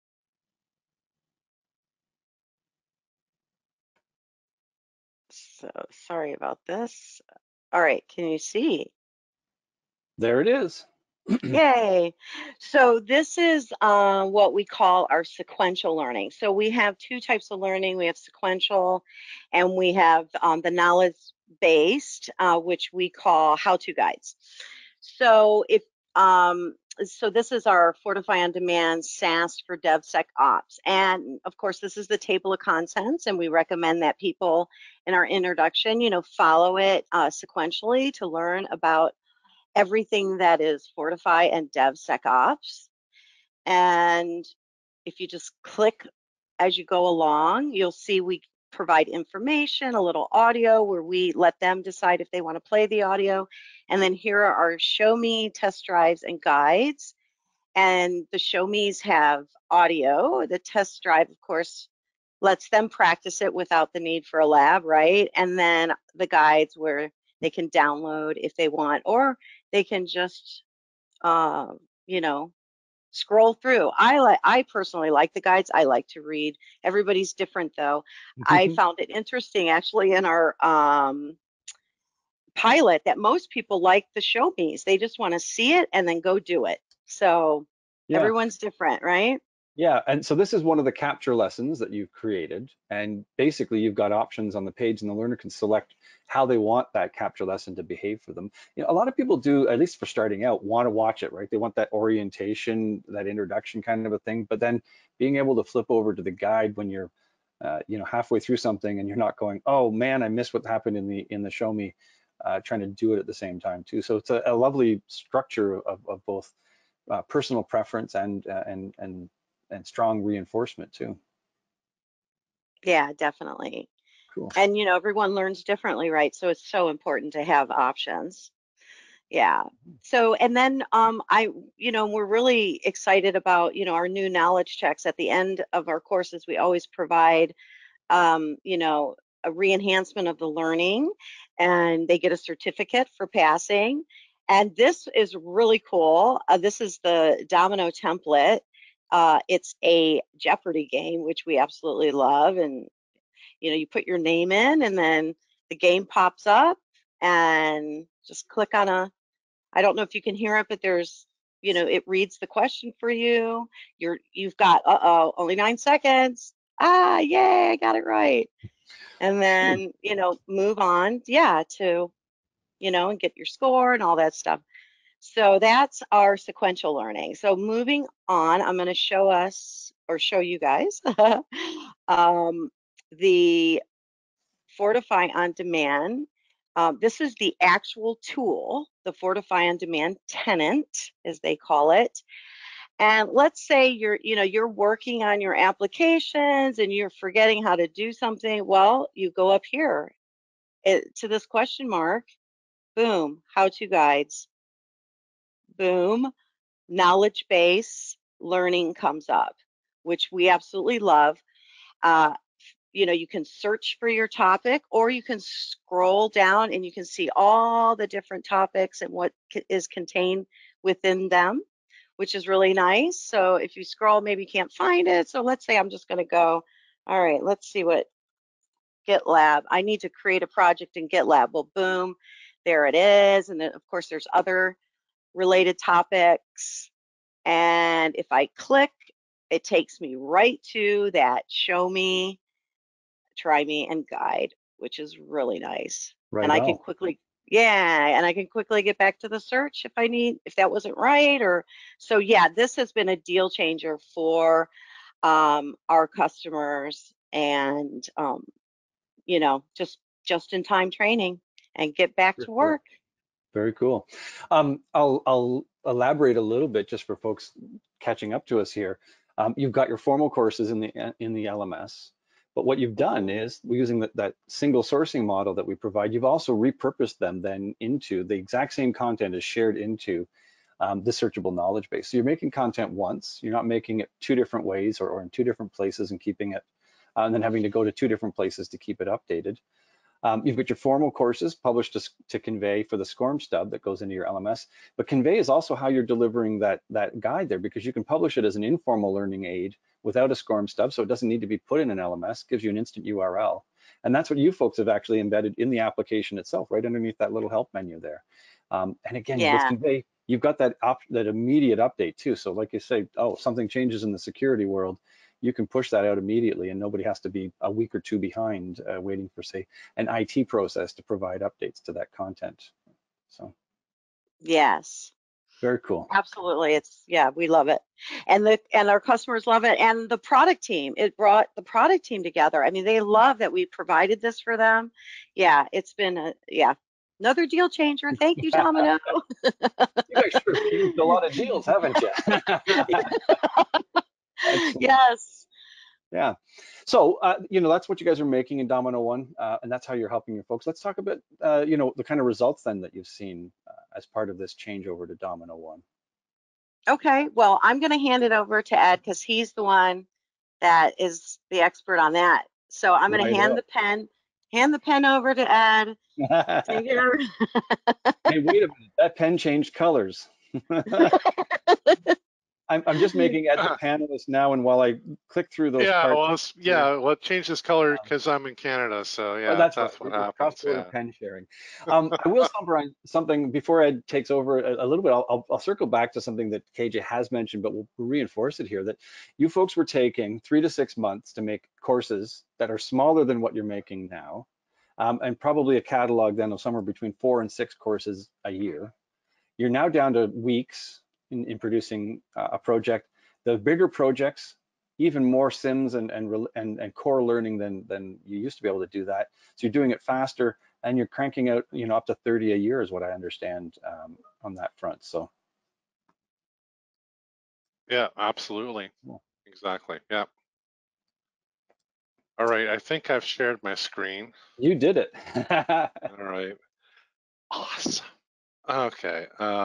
So sorry about this. All right, can you see? There it is. Yay. So this is what we call our sequential learning. So we have two types of learning. We have sequential, and we have the knowledge-based, which we call how-to guides. So so this is our Fortify on Demand SaaS for DevSecOps. And of course, this is the table of contents, and we recommend that people in our introduction, follow it sequentially to learn about everything that is Fortify and DevSecOps. And if you just click as you go along, you'll see we provide information, a little audio where we let them decide if they want to play the audio. And then here are our show me, test drives, and guides. And the show me's have audio. The test drive, of course, lets them practice it without the need for a lab, right? And then the guides where they can download if they want, or they can just, you know, scroll through. I personally like the guides. I like to read. Everybody's different though. I found it interesting actually in our pilot that most people like the show me's. They just want to see it and then go do it. So Yeah. everyone's different, right? Yeah, and so this is one of the capture lessons that you've created, and basically you've got options on the page and the learner can select how they want that capture lesson to behave for them. A lot of people do, at least for starting out, want to watch it, right? They want that orientation, that introduction kind of a thing, but then being able to flip over to the guide when you're halfway through something and you're not going, oh man, I missed what happened in the show me, trying to do it at the same time too. So it's a lovely structure of both personal preference and strong reinforcement too. Yeah, definitely. Cool. And, you know, everyone learns differently, right? So it's so important to have options. Yeah. So, and then you know, we're really excited about, you know, our new knowledge checks at the end of our courses. We always provide, you know, a re-enhancement of the learning, and they get a certificate for passing. And this is really cool. This is the Domino template. It's a Jeopardy game, which we absolutely love. And, you know, you put your name in, and then the game pops up, and just click on I don't know if you can hear it, but there's, you know, it reads the question for you. You've got, only 9 seconds. Ah, yay, I got it right. And then, you know, move on, yeah, to, you know, and get your score and all that stuff. So that's our sequential learning. So moving on, I'm going to show us, or show you guys, the Fortify on Demand. This is the actual tool, the Fortify on Demand tenant, as they call it. And let's say you're working on your applications and you're forgetting how to do something. Well, you go up here to this question mark, boom, how-to guides, boom, knowledge base learning comes up, which we absolutely love. Uh, you know, you can search for your topic, or you can scroll down and you can see all the different topics and what is contained within them, which is really nice. So if you scroll, maybe you can't find it. So let's say I'm just going to go, all right, let's see what GitLab. I need to create a project in GitLab. Well, boom, there it is. And then, of course, there's other related topics. And if I click, it takes me right to that show me, try me, and guide, which is really nice. Right And I can on. quickly, yeah, and I can quickly get back to the search if that wasn't right. Or so, yeah, this has been a deal changer for our customers, and you know, just in time training and get back Very to cool. work. Very cool. I'll elaborate a little bit just for folks catching up to us here. You've got your formal courses in the LMS, but what you've done is using that single sourcing model that we provide, you've also repurposed them then into the exact same content is shared into the searchable knowledge base. So you're making content once, you're not making it 2 different ways or in 2 different places and keeping it, and then having to go to 2 different places to keep it updated. You've got your formal courses published to Convey for the SCORM stub that goes into your LMS, but Convey is also how you're delivering that guide there, because you can publish it as an informal learning aid without a SCORM stub, so it doesn't need to be put in an LMS, gives you an instant URL. And that's what you folks have actually embedded in the application itself, right underneath that little help menu there. And again, with Yeah. Convey, you've got that immediate update too. So like you say, oh, something changes in the security world, you can push that out immediately and nobody has to be a week or 2 behind waiting for, say, an IT process to provide updates to that content. So Yes. very cool. Absolutely. Yeah, we love it. And our customers love it. And the product team, it brought the product team together. I mean, they love that we provided this for them. Yeah, it's been another deal changer. Thank you, Domino. You guys sure have used a lot of deals, haven't you? Excellent. Yes. Yeah. So, you know, that's what you guys are making in Domino One, and that's how you're helping your folks. Let's talk about, you know, the kind of results then that you've seen as part of this change over to Domino One. Okay. Well, I'm going to hand it over to Ed because he's the one that is the expert on that. So I'm going to Right up. hand the pen over to Ed. Take it over. Hey, wait a minute, that pen changed colors. I'm just making Ed the panelist now, and while I click through those Yeah, parts, well, it changes color because I'm in Canada, so oh, yeah, that's right. that's what It's happens. cross-border Yeah. pen sharing. I will summarize something before Ed takes over a little bit. I'll circle back to something that KJ has mentioned, but we'll reinforce it here, that you folks were taking 3 to 6 months to make courses that are smaller than what you're making now, and probably a catalog then of somewhere between 4 and 6 courses a year. You're now down to weeks in producing a project. The bigger projects, even more sims and core learning than you used to be able to do that. So you're doing it faster, and you're cranking out, you know, up to 30 a year is what I understand on that front. So Yeah, absolutely. cool. Exactly. Yeah. All right, I think I've shared my screen. You did it. All right, awesome. Okay,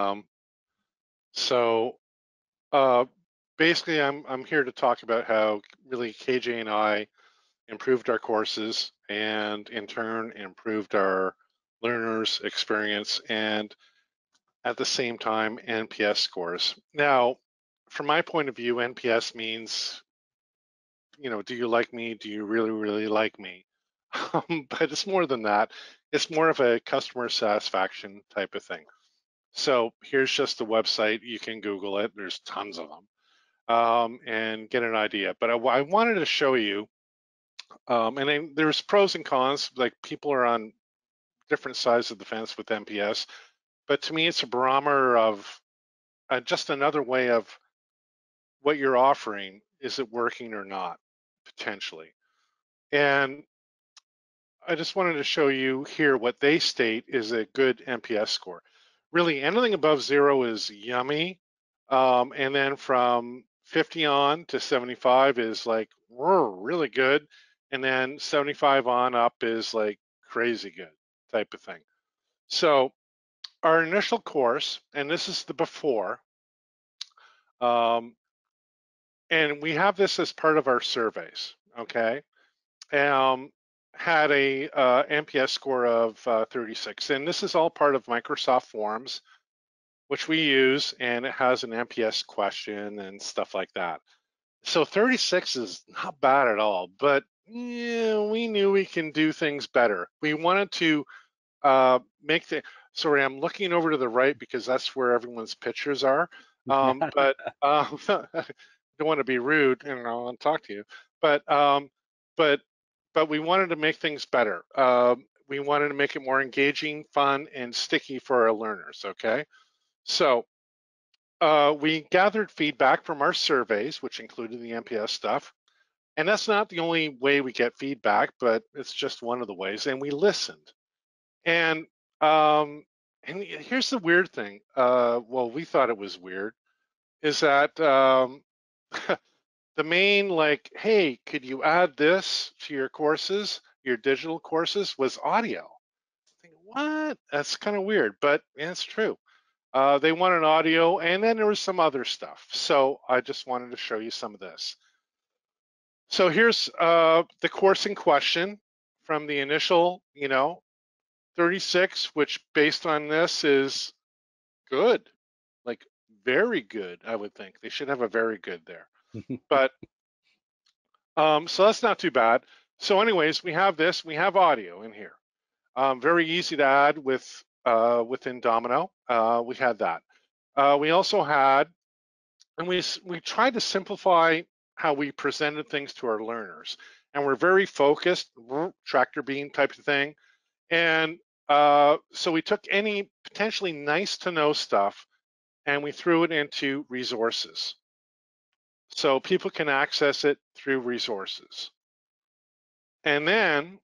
so basically, I'm here to talk about how really KJ and I improved our courses and in turn improved our learners' experience and at the same time NPS scores. Now, from my point of view, NPS means, do you like me? Do you really, really like me? But it's more than that. It's more of a customer satisfaction type of thing. So here's just the website. You can Google it. There's tons of them, and get an idea. But I wanted to show you, and then there's pros and cons. Like people are on different sides of the fence with NPS. But to me, it's a barometer of just another way of what you're offering. Is it working or not, potentially? And I just wanted to show you here what they state is a good NPS score. Really, anything above 0 is yummy. And then from 50 on to 75 is like, whoa, really good. And then 75 on up is like crazy good type of thing. So our initial course, and this is the before, and we have this as part of our surveys, okay? Had a NPS score of 36. And this is all part of Microsoft Forms, which we use, and it has an NPS question and stuff like that. So 36 is not bad at all, but yeah, we knew we can do things better. We wanted to make the, sorry, I'm looking over to the right because that's where everyone's pictures are. But I don't want to be rude and I'll talk to you. But but we wanted to make things better. We wanted to make it more engaging, fun, and sticky for our learners, okay? So we gathered feedback from our surveys, which included the NPS stuff. And that's not the only way we get feedback, but it's just one of the ways. And we listened. And here's the weird thing. Well, we thought it was weird, is that the main like, hey, could you add this to your courses, your digital courses, was audio. I think, what? That's kind of weird, but yeah, it's true. They wanted audio, and then there was some other stuff. So I just wanted to show you some of this. So here's the course in question from the initial, 36, which based on this is good, like very good, I would think. They should have a very good there. But so that's not too bad. So anyways, we have this, we have audio in here. Very easy to add with within dominKnow. We had that. We also had, and we tried to simplify how we presented things to our learners. And we're very focused, tractor beam type of thing. And so we took any potentially nice to know stuff and we threw it into resources. So people can access it through resources. And then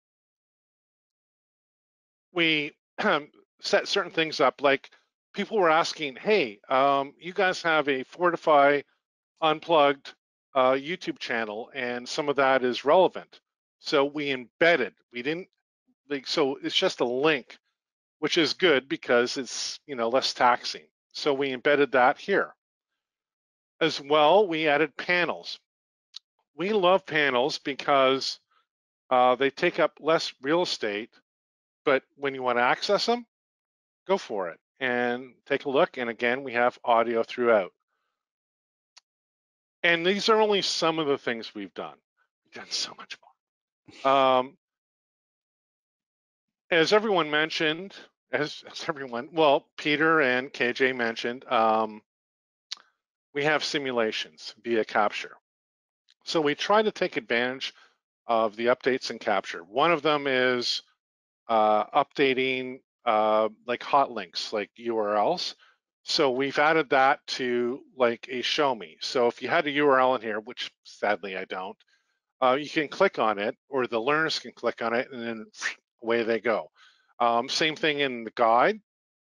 we set certain things up, like people were asking, hey, you guys have a Fortify Unplugged YouTube channel, and some of that is relevant. So we embedded, we didn't, like, so it's just a link, which is good because it's, less taxing. So we embedded that here. As well, we added panels. We love panels because they take up less real estate, but when you want to access them, go for it and take a look. And again, we have audio throughout. And these are only some of the things we've done. We've done so much more. As everyone mentioned, well, Peter and KJ mentioned, we have simulations via Capture. So we try to take advantage of the updates in Capture. One of them is updating like hot links, like URLs. So we've added that to like a show me. So if you had a URL in here, which sadly I don't, you can click on it, or the learners can click on it, and then away they go. Same thing in the guide.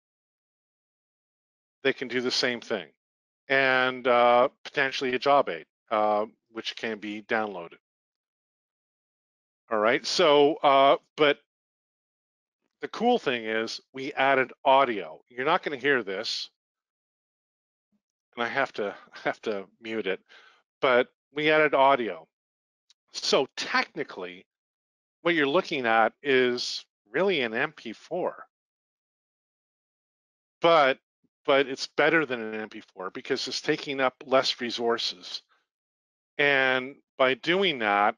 They can do the same thing. And potentially a job aid, which can be downloaded. All right, so, but the cool thing is we added audio. You're not going to hear this, and I have to mute it, but we added audio. So technically, what you're looking at is really an MP4, but it's better than an MP4 because it's taking up less resources. And by doing that,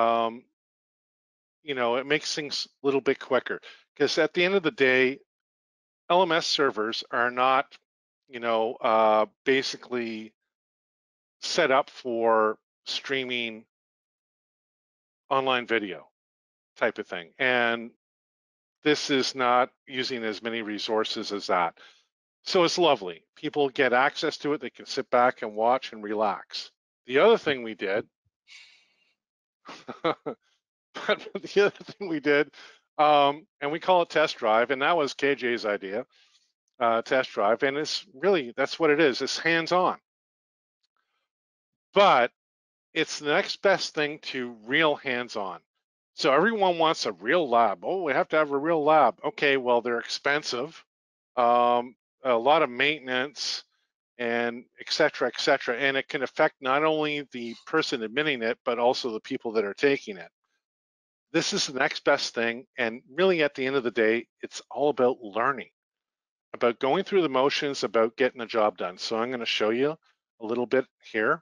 you know, it makes things a little bit quicker. Because at the end of the day, LMS servers are not, you know, basically set up for streaming online video type of thing. And this is not using as many resources as that. So it's lovely. People get access to it. They can sit back and watch and relax. The other thing we did, and we call it test drive, and that was KJ's idea, test drive, and it's really, that's what it is. It's hands-on. But it's the next best thing to real hands-on. So everyone wants a real lab. Oh, we have to have a real lab. Okay, well, they're expensive, a lot of maintenance, and et cetera, and it can affect not only the person admitting it, but also the people that are taking it. This is the next best thing, and really at the end of the day, it's all about learning, about going through the motions, about getting the job done. So I'm going to show you a little bit here.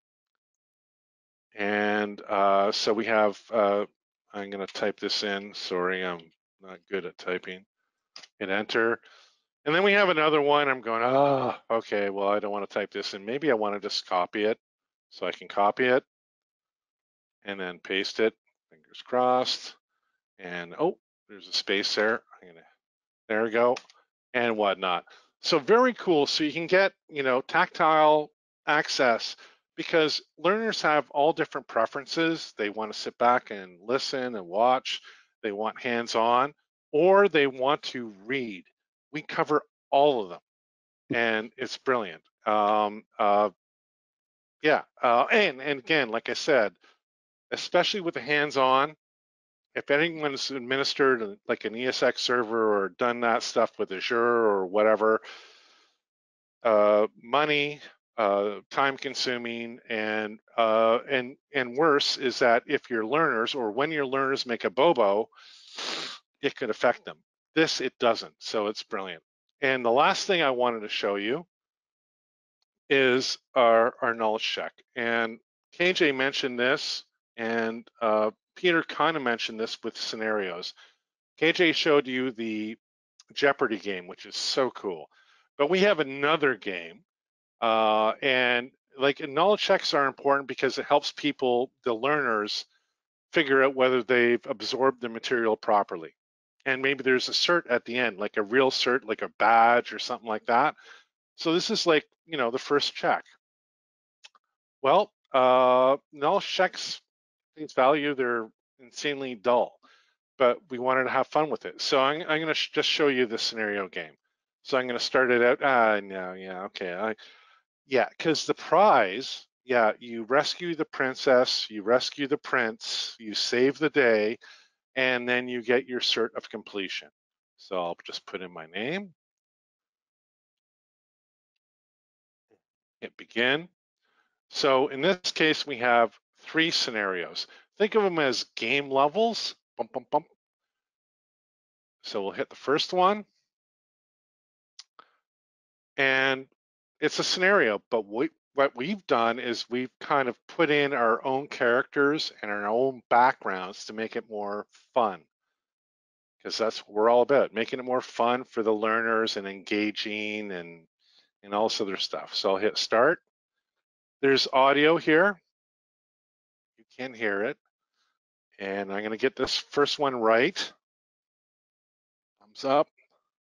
And so we have, I'm going to type this in. Sorry, I'm not good at typing. Hit enter. And then we have another one. I'm going, oh, okay, well, I don't want to type this in. Maybe I want to just copy it. So I can copy it and then paste it. Fingers crossed. And oh, there's a space there. There we go, and whatnot. So very cool. So you can get, you know, tactile access because learners have all different preferences. They want to sit back and listen and watch. They want hands-on, or they want to read. We cover all of them, and it's brilliant. Yeah, and again, like I said, especially with the hands-on, if anyone's administered like an ESX server or done that stuff with Azure or whatever, money, time consuming, and worse is that if your learners or when your learners make a bobo, it could affect them. This, it doesn't, so it's brilliant. And the last thing I wanted to show you is our knowledge check. And KJ mentioned this, and Peter kind of mentioned this with scenarios. KJ showed you the Jeopardy game, which is so cool. But we have another game, and like knowledge checks are important because it helps people, the learners, figure out whether they've absorbed the material properly. And maybe there's a cert at the end, like a real cert, like a badge or something like that. So this is like, you know, the first check. Well, knowledge checks, face value, they're insanely dull, but we wanted to have fun with it. So I'm going to just show you the scenario game. So I'm going to start it out. No, yeah, okay. Yeah, because the prize, yeah, you rescue the princess, you rescue the prince, you save the day, and then you get your cert of completion. So I'll just put in my name, hit begin. So in this case, we have 3 scenarios. Think of them as game levels. Bump, bump, bump. So we'll hit the first one. And it's a scenario, but what we've done is we've kind of put in our own characters and our own backgrounds to make it more fun. Because that's what we're all about, making it more fun for the learners and engaging and all this other stuff. So I'll hit start. There's audio here. You can hear it. And I'm going to get this first one right. Thumbs up.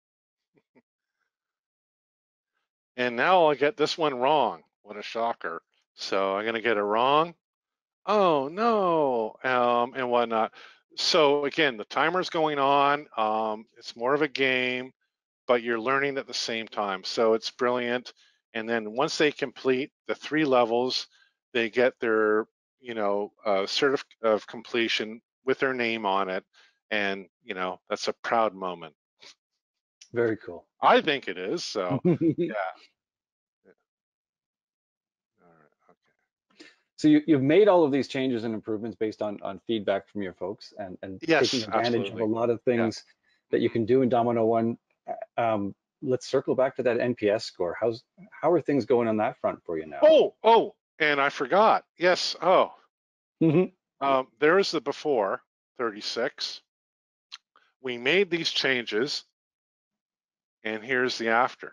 And now I'll get this one wrong. What a shocker. So I'm going to get it wrong. Oh, no, and whatnot. So again, the timer's going on. It's more of a game, but you're learning at the same time. So it's brilliant. And then once they complete the 3 levels, they get their, you know, cert of completion with their name on it, and you know, that's a proud moment. Very cool. I think it is. So yeah. All right. Okay. So you've made all of these changes and improvements based on feedback from your folks, and taking Yes, advantage of a absolutely. lot of Yeah. things that you can do in Domino One. Let's circle back to that NPS score. How are things going on that front for you now? Oh, and I forgot. Yes. Oh, there's the before 36. We made these changes, and here's the after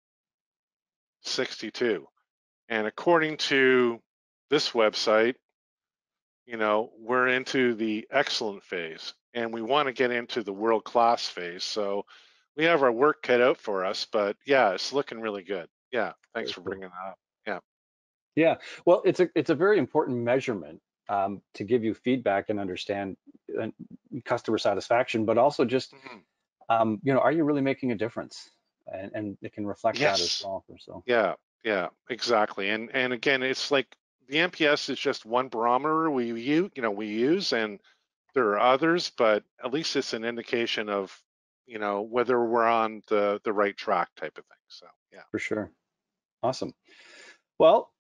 62. And according to this website, you know, we're into the excellent phase, and we want to get into the world-class phase. So we have our work cut out for us, but yeah, it's looking really good. Yeah, thanks for bringing that up. Yeah. Yeah, well, it's a very important measurement to give you feedback and understand customer satisfaction, but also just you know, are you really making a difference? And it can reflect that as Yes. well. So Yeah, exactly. And again, it's like the NPS is just one barometer we use, and there are others, but at least it's an indication of, you know, whether we're on the right track type of thing. So yeah. for sure, awesome. Well,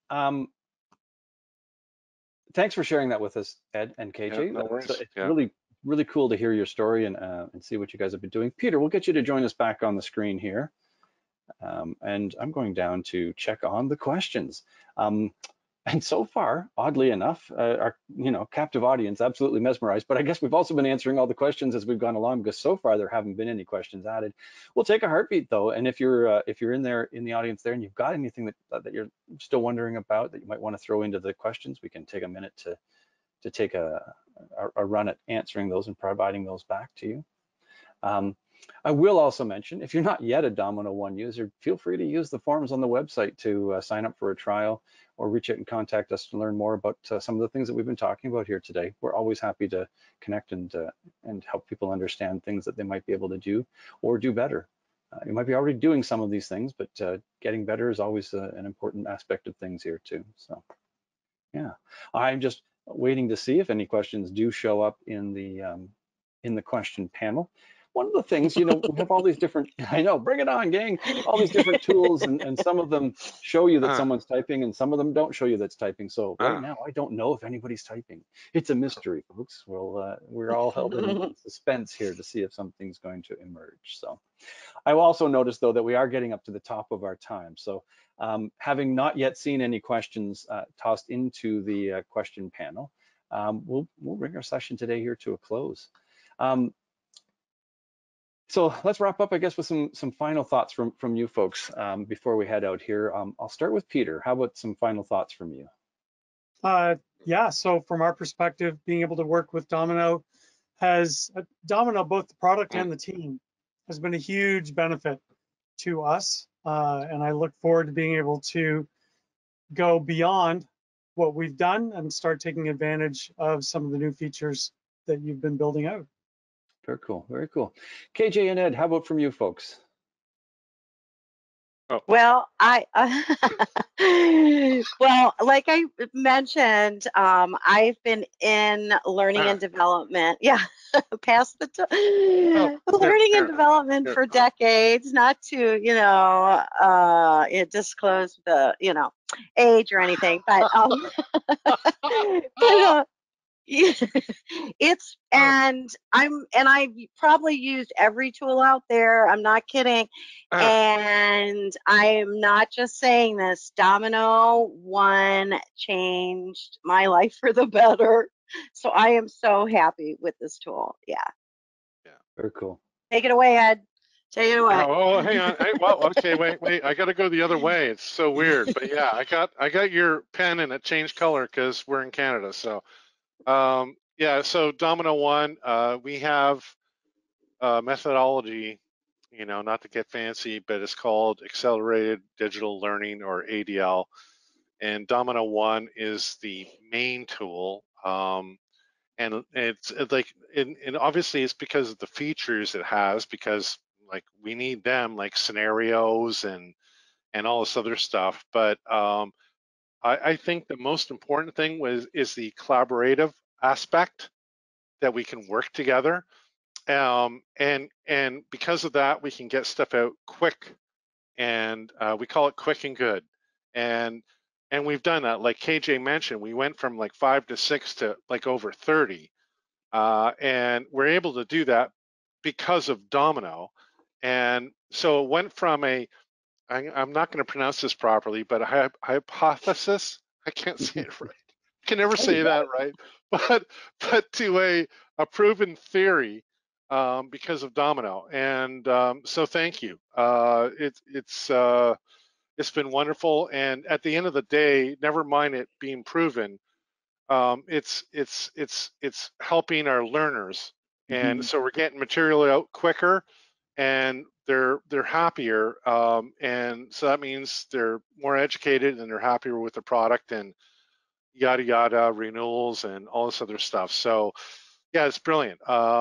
thanks for sharing that with us, Ed and KJ. Yeah, no worries. It's Yeah. really cool to hear your story and see what you guys have been doing. Peter, we'll get you to join us back on the screen here. And I'm going down to check on the questions. And so far, oddly enough, our captive audience absolutely mesmerized. But I guess we've also been answering all the questions as we've gone along, because so far there haven't been any questions added. We'll take a heartbeat though, and if you're in there in the audience there and you've got anything that you're still wondering about that you might want to throw into the questions, we can take a minute to take a run at answering those and providing those back to you. I will also mention, if you're not yet a Domino One user, feel free to use the forms on the website to sign up for a trial, or reach out and contact us to learn more about some of the things that we've been talking about here today. We're always happy to connect and help people understand things that they might be able to do or do better. You might be already doing some of these things, but getting better is always an important aspect of things here too. So yeah, I'm just waiting to see if any questions do show up in the question panel. One of the things, you know, we have all these different, I know, bring it on, gang, all these different tools, and some of them show you that someone's typing, and some of them don't show you that's typing. So right now, I don't know if anybody's typing. It's a mystery, folks. Well, we're all held in suspense here to see if something's going to emerge. So I will also notice, though, that we are getting up to the top of our time. So having not yet seen any questions tossed into the question panel, we'll bring our session today here to a close. So let's wrap up, I guess, with some final thoughts from you folks before we head out here. I'll start with Peter. How about some final thoughts from you? Yeah, so from our perspective, being able to work with Domino both the product and the team, has been a huge benefit to us. And I look forward to being able to go beyond what we've done and start taking advantage of some of the new features that you've been building out. Very cool, very cool. KJ and Ed, how about from you folks? Well, well, like I mentioned, I've been in learning and development. Yeah, past the learning and development for decades. Not to disclose the age or anything, but but I've probably used every tool out there. I'm not kidding. And I'm not just saying this. Domino One changed my life for the better. So I am so happy with this tool. Yeah. Very cool. Take it away, Ed. Take it away. Oh, hang on. Well, okay, wait. I got to go the other way. It's so weird, but yeah, I got your pen and it changed color because we're in Canada. So, yeah. So Domino One, we have a methodology. You know, not to get fancy, but it's called Accelerated Digital Learning, or ADL, and Domino One is the main tool. And it's like, and obviously it's because of the features it has, because like we need them, like scenarios and all this other stuff. But I think the most important thing is the collaborative aspect that we can work together. And because of that, we can get stuff out quick, and we call it quick and good. And we've done that. Like KJ mentioned, we went from like 5 to 6 to like over 30. And we're able to do that because of Domino. And so it went from I'm not going to pronounce this properly, but a hypothesis, I can't say it right. I can never say that right. But to a proven theory because of Domino. And so thank you. It's been wonderful. And at the end of the day, never mind it being proven, it's helping our learners, and so we're getting material out quicker, and they're happier, and so that means they're more educated and they're happier with the product, and yada yada, renewals and all this other stuff. So yeah, it's brilliant.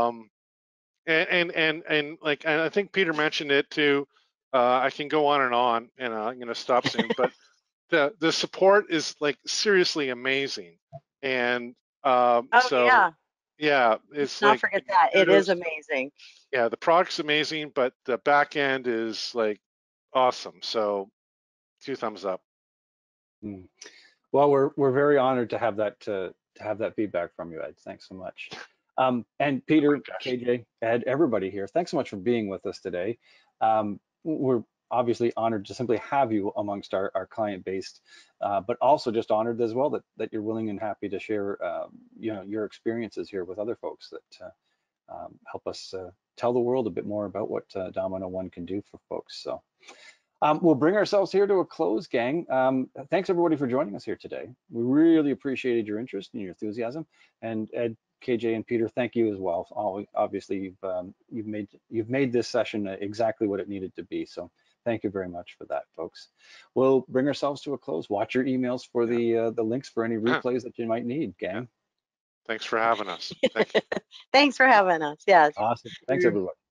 And like, and I think Peter mentioned it too. I can go on, and I'm going to stop soon, but the support is like seriously amazing. And so yeah, it's not like, forget that it is amazing. Yeah, the product's amazing, but the back end is like awesome. So 2 thumbs up. Well, we're very honored to have that feedback from you, Ed. Thanks so much. And Peter, KJ, Ed, everybody here, thanks so much for being with us today. We're obviously honored to simply have you amongst our client base, but also just honored as well that you're willing and happy to share your experiences here with other folks that help us tell the world a bit more about what Domino One can do for folks. So we'll bring ourselves here to a close, gang. Thanks everybody for joining us here today. We really appreciated your interest and your enthusiasm. And Ed, KJ, and Peter, thank you as well. Obviously, you've made this session exactly what it needed to be. So thank you very much for that, folks. We'll bring ourselves to a close. Watch your emails for the links for any replays that you might need, gang. Thanks for having us. Thank you. Thanks for having us. Yes. Awesome. Thanks, everybody.